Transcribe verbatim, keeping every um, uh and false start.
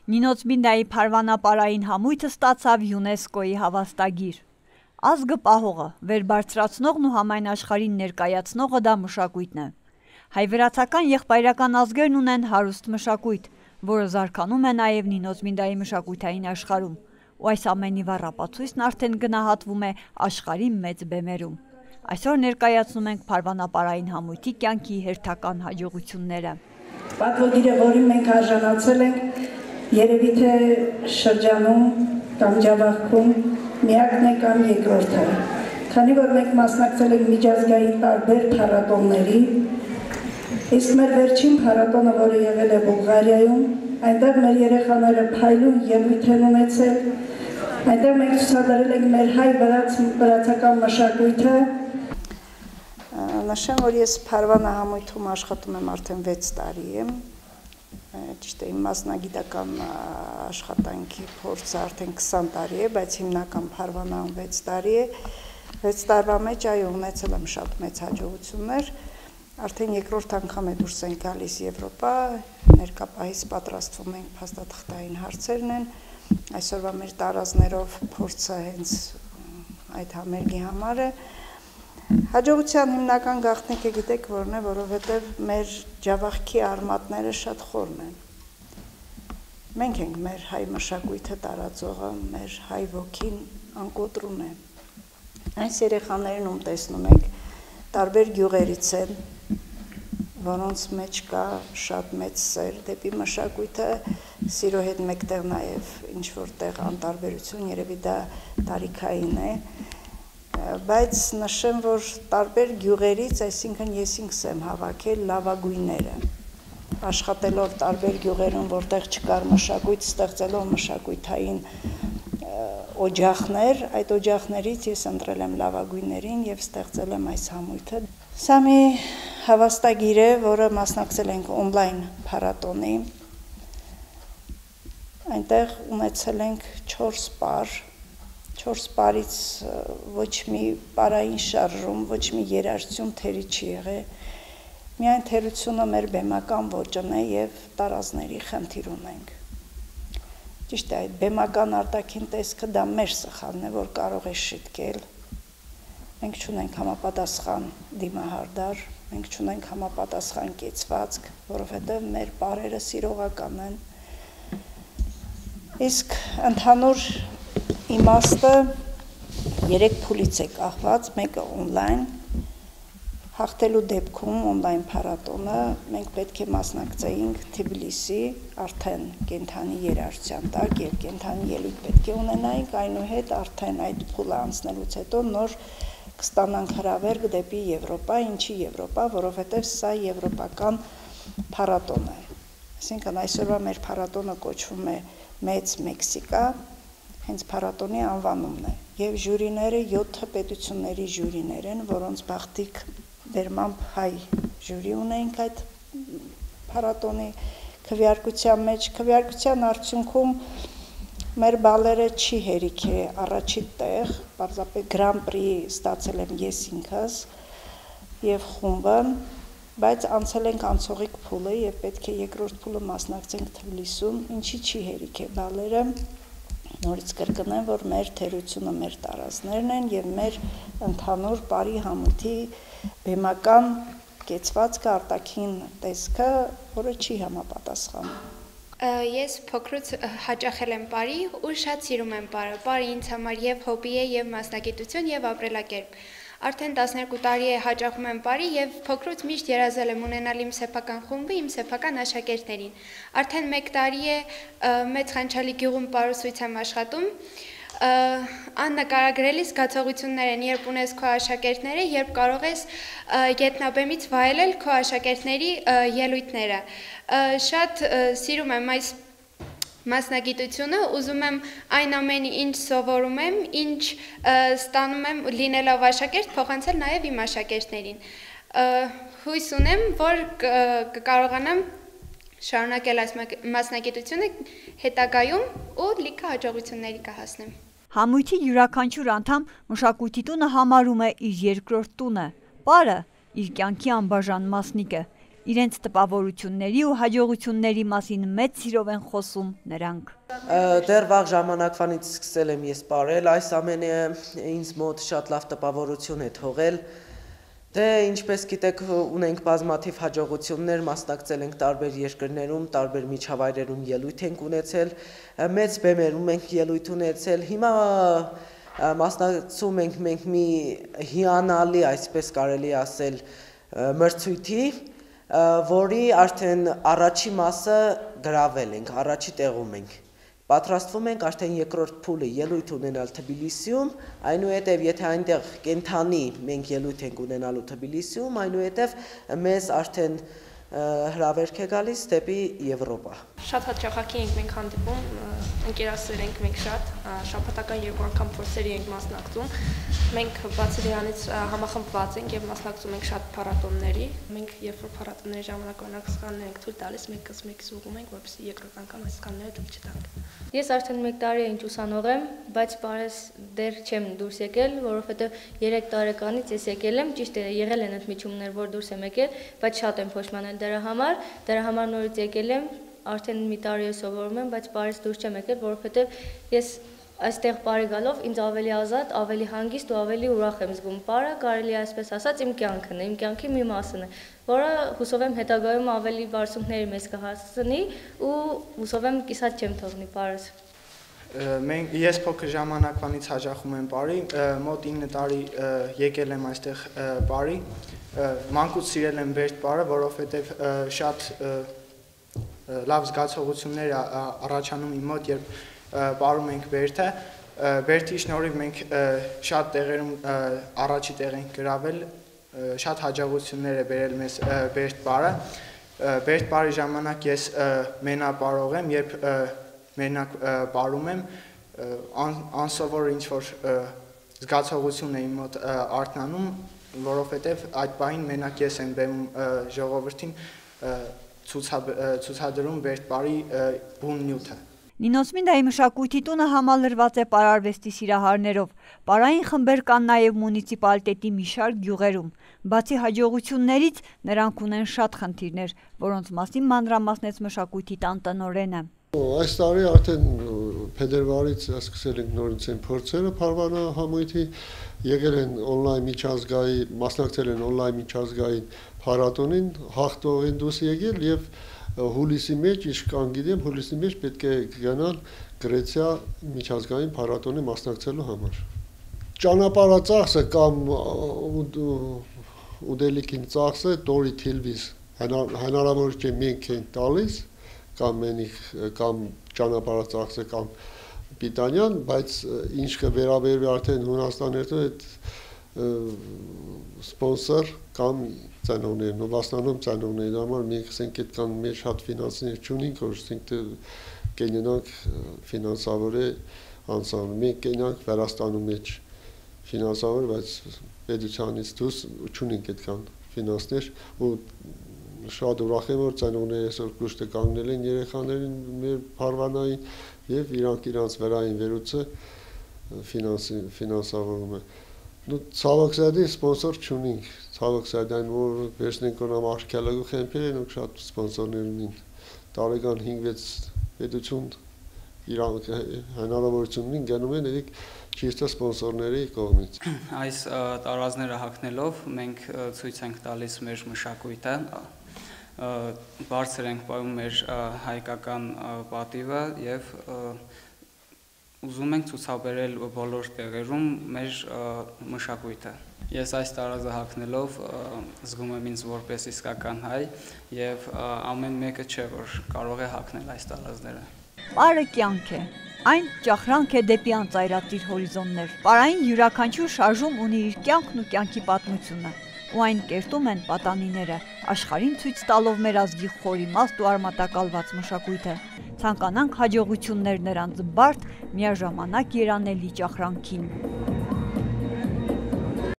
Նինոցմինդայի փարվանապարային համույթը ստացավ ՅՈՒՆԵՍԿՕ-ի հավաստագիր։ Ազգը պահողը, վերբարձրացնողն ու համայն աշխարհին ներկայացնողը դա մշակույթն է։ Հայ-վրացական եղբայրական ազգերն ունեն հարուստ մշակույթ, որը զարգանում է նաև Նինոցմինդայի մշակութային աշխարհում, ու այս ամենի վառ ապացույցն արդեն գնահատվում է աշխարհի մեծ բեմերում։ Այսօր ներկայացնում ենք փարվանապարային համույթի կյանքի հերթական հաջողությունները։ Պատվոգիրը, որին մենք արժանացել ենք, երևի թե շրջանում կամ Ջավախքում միակն է կամ երկրորդը, քանի որ մենք մասնակցել ենք միջազգային տարբեր փառատոների, իսկ մեր վերջին փառատոնը, որը եղել է Բուլղարիայում, այնտեղ մեր երեխաները փայլուն ելույթ են ունեցել, այնտեղ մենք ցուցադրել ենք մեր հայ-վրացական մշակույթը։ Նշեմ, որ ես Փարվանա համույթում աշխատում եմ արդեն վեց տարի եմ, ճիշտ է, իմ մասնագիտական աշխատանքի փորձը արդեն քսան տարի է, բայց հիմնական Փարվանան վեց տարի է, վեց տարվա մեջ այո ունեցել եմ շատ մեծ հաջողություններ, արդեն երկրորդ անգամ է դուրս ենք գալիս Եվրոպա, ներկապահից պատրաստվում ենք փաստաթղթային հարցերն են, այսօրվա մեր տարազներով փորձը հենց այդ համերգի համար է։ Հաջողության հիմնական գաղտնիքը գիտեք որն է, որովհետև մեր Ջավախքի արմատները շատ խորն են։ Մենք ենք մեր հայ մշակույթը տարածողը, մեր հայ ոգին անկոտրում է։ Այս երեխաներն ում տեսնում եք, տարբեր գյուղերից են, որոնց մեջ կա շատ մեծ սեր դեպի մշակույթը, սիրո հետ մեկտեղ նաև ինչ-որտեղ անտարբերություն, երևի դա տարիքային է, բայց նշեմ, որ տարբեր գյուղերից, այսինքն ես ինքս եմ հավաքել լավագույնները, աշխատելով տարբեր գյուղերում, որտեղ չկար մշակույթ, ստեղծելով մշակույթային օջախներ, այդ օջախներից ես ընտրել եմ լավագույններին և ստեղծել եմ այս համույթը։ Սա մի հավաստագիր է, որը մասնակցել ենք օնլայն փառատոնի, այնտեղ ունեցել ենք չորս պար, չորս պարից ոչ մի պարային շարժում, ոչ մի երաժշտություն թերի չի եղել, միայն թերությունը մեր բեմական ոճն է և տարազների խնդիր ունենք։ Ճիշտ է, այդ բեմական արտաքին տեսքը դա մեր սխալն է, որ կարող է շիտկել, մենք չունենք համապատասխան դիմահարդար, մենք չունենք համապատասխան կեցվածք, որովհետև մեր պարերը սիրողական են, իսկ ընդհանուր իմաստը երեք փուլից է կախված, մեկը օնլայն, հաղթելու դեպքում օնլայն փառատոնը մենք պետք է մասնակցեինք Թբիլիսի արդեն կենդանի երաժշտության տակ և կենդանի ելույթ պետք է ունենայինք, այնուհետ արդեն այդ փուլը անցնելուց հետո նոր կստանանք հրավերք դեպի Եվրոպա, ինչի Եվրոպա, որովհետև սա եվրոպական փառատոն է, այսինքն այսօրվա մեր փառատոնը կոչվում է Մեծ Մեքսիկա, հենց փառատոնի անվանումն է, և ժյուրիները յոթ պետությունների ժյուրիներ են, որոնց բաղթիկ դերմամբ հայ ժյուրի ունենք այդ փառատոնի քվեարկության մեջ, քվեարկության արդյունքում մեր բալերը չի հերիք է առաջի տեղ, պարզապես Grand Prix ստացել եմ ես ինքս և խումբը, բայց անցել ենք անցողիկ փուլը և պետք է երկրորդ փուլը մասնակցենք Թբիլիսում, ինչի չի հերիք է բալերը, նորից կրկնեմ, որ մեր թերությունը մեր տարազներն են և մեր ընդհանուր պարի համույթի բեմական կեցվածքը արտաքին տեսքը, որը չի համապատասխանում։ Ես փոքրուց հաճախել եմ պարի ու շատ սիրում եմ պարը, պարը ինձ համար և հոբբի է, և մասնագիտություն, և ապրելակերպ։ Արդեն տասներկու տարի է հաճախում եմ պարի և փոքրուց միշտ երազել եմ ունենալ իմ սեփական խումբը, իմ սեփական աշակերտներին։ Արդեն մեկ տարի է Մեծ Խանչալի գյուղում պարուսույց եմ աշխատում։ Աննկարագրելի զգացողություններ են, երբ ունես քո աշակերտները, երբ կարող ես գետնաբեմից վայելել քո աշակերտների ելույթները։ Շատ սիրում եմ այս մասնագիտությունը, ուզում եմ այն ամենի, ինչ սովորում եմ, ինչ ստանում եմ լինելով աշակերտ, փոխանցել նաև իմ աշակերտներին։ Հույս ունեմ, որ կկարողանամ շարունակել այս մասնագիտությունը հետագայում ու լիքը հաջողությունների կհասնեմ։ Համույթի յուրաքանչյուր անդամ մշակույթի տունը համարում է իր երկրորդ տունը, պարը իր կյանքի անբաժան մասնիկ է։ Իրենց տպավորությունների ու հաջողությունների մասին մեծ սիրով են խոսում նրանք։ Դեռ վաղ ժամանակվանից սկսել եմ ես պարել, այս ամենը ինձ մոտ շատ լավ տպավորություն է թողել։ Դե ինչպես գիտեք, ունենք բազմաթիվ հաջողություններ, մասնակցել ենք տարբեր երկրներում, տարբեր միջավայրերում ելույթ ենք ունեցել, մեծ բեմերում ենք ելույթ ունեցել։ Հիմա մասնակցում ենք մենք մի հիանալի, այսպես կարելի ասել, մրցույթի, որի արդեն առաջի մասը գրավել ենք, առաջի տեղում ենք։ Պատրաստվում ենք արդեն երկրորդ փուլը ելույթ ունենալ Թբիլիսիում, այնուհետև եթե այնտեղ կենթանի մենք ելույթ ենք ունենալու Թբիլիսիում, այնուհետև մեզ արդեն հրավերք է գալիս դեպի Եվրոպա։ Շատ հաճախակի ենք մենք հանդիպում, ընկերասեր ենք մենք շատ, շաբաթական երկու անգամ փորձերի ենք մասնակցում։ Մենք բացի դրանից համախմբված ենք եւ մասնակցում ենք շատ փառատոնների։ Մենք երբ որ փառատոնների ժամանակ օրինակ սկաններ ենք թույլ տալիս, մեկս մեկս ուղում ենք, որպեսզի երկրորդ անգամ այս սկանները թույլ չտանք։ Ես արդեն մեկ տարի եմ ուսանող եմ, բայց պարես դեռ չեմ դուրս եկել, որովհետեւ երեք տարեկանից ես եկել եմ, ճիշտ է, եղել են ընդմիջումներ, որ դուրս եմ եկել, բայց շատ եմ փոշմանել դրա համար, դրա համար նորից եկել եմ, արդեն մի տարի է սովորում եմ, բայց պարես դուրս չեմ եկել, որովհետեւ ես այստեղ բարի գալով ինձ ավելի ազատ, ավելի հանգիստ ու ավելի ուրախ եմ զգում։ Պարը կարելի է այսպես ասած իմ կյանքն է, իմ կյանքի մի մասն է, որը հուսով եմ հետագայում ավելի բարձունքների մեզ կհասցնի ու հուսով եմ կիսատ չեմ թողնի պարս։ Մենք ես փոքր ժամանակվանից հաճախում եմ պարի, մոտ ինը տարի եկել եմ այստեղ պարի, մանկուց սիրել եմ Բերդ պարը, որովհետև շատ լավ զգացողություններ առաջանում իմ մոտ, երբ պարում ենք Բերդը, Բերդի շնորհիվ մենք շատ տեղերում առաջի տեղ ենք գրավել, շատ հաջողություններ է բերել մեզ Բերդ պարը։ Բերդ պարի ժամանակ ես մենապարող եմ, երբ մենակ պարում եմ, անսովոր ինչ-որ զգացողություն է իմ մոտ արթնանում, որովհետև այդ պահին մենակ ես եմ բեմում ժողովրդին ցուցադրում Բերդ պարի բուն նյութը։ Նինոսմինդայի մշակույթի տունը համալրված է պարարվեստի սիրահարներով, պարային խմբեր կան նաև մունիցիպալիտետի մի շարք գյուղերում, բացի հաջողություններից նրանք ունեն շատ խնդիրներ, որոնց մասին մանրամասնեց մշակույթի տան տնօրենը։ Այս տարի արդեն փետրվարից սկսել ենք նորից են փորձերը Փարվանա համույթի, եղել են on-line միջազգային, մասնակցել են on-line միջազգային փառատոնին, հաղթող են դուրս եկել եւ հուլիսի մեջ, իսկ կան գիտեմ, հուլիսի մեջ պետք է գնան Գրեցիա միջազգային փառատոնի մասնակցելու համար։ Ճանապարհածախսը կամ ուդելիքին ծախսը Տորի Թիլվիս հնարավոր չէ մենք ենք տալիս կամ մենիք կամ ճանապարհածախսը կամ Պիտանյան, բայց ինչ կվերաբերվի արդեն Հունաստաներթու այդ սպոնսոր կամ ծանոթներն ու վաստանում ծանոթների համար մենք ասենք այդքան մեր շատ ֆինանսներ չունենք, որ ասենք կենանք ֆինանսավորե անցան։ Մենք կենանք Վրաստանում մեջ ֆինանսավոր, բայց պետությանից դուրս չունենք այդքան ֆինանսներ ու շատ ուրախ եմ, որ ծանոթները այսօր կուշտը կանգնել են երեխաներին մեր Փարվանային եւ իրանք իրանց վերային վերուցը ֆինանսավորում է։ Նու ցավոք սրտի սպոնսոր չունենք, ցավոք սրտի այն որ վերջնենք ունամ արխիվոլոգ խմբերն ու շատ սպոնսորներ ունին։ Տարեկան հինգ-վեց պետություն իրանք հնարավորություն ունին գնում են իրիկ ճիշտ սպոնսորների կողմից։ Այս տարածները հագնելով մենք ցույց ենք տալիս մեր մշակույթը, բարձր ենք պահում մեր հայկական պատիվը եւ ուզում ենք ցուցաբերել բոլոր տեղերում մեր մշակույթը։ Ես այս տարազը հագնելով զգում եմ ինձ որպես իսկական հայ եւ ամեն մեկը չէ որ կարող է հագնել այս տարազները։ Պարը կյանք է, այն ճախրանք է դեպի անծայրածիր հորիզոններ։ Պարային յուրաքանչյուր շարժում ունի իր կյանքն ու կյանքի պատմությունը, ու այն կերտում են պատանիները, աշխարհին ցույց տալով մեր ազգի խորիմաստ ու արմատակալված մշակույթը։ Ցանկանանք հաջողություններ նրանց բարդ, միաժամանակ երանելի ճախրանքին։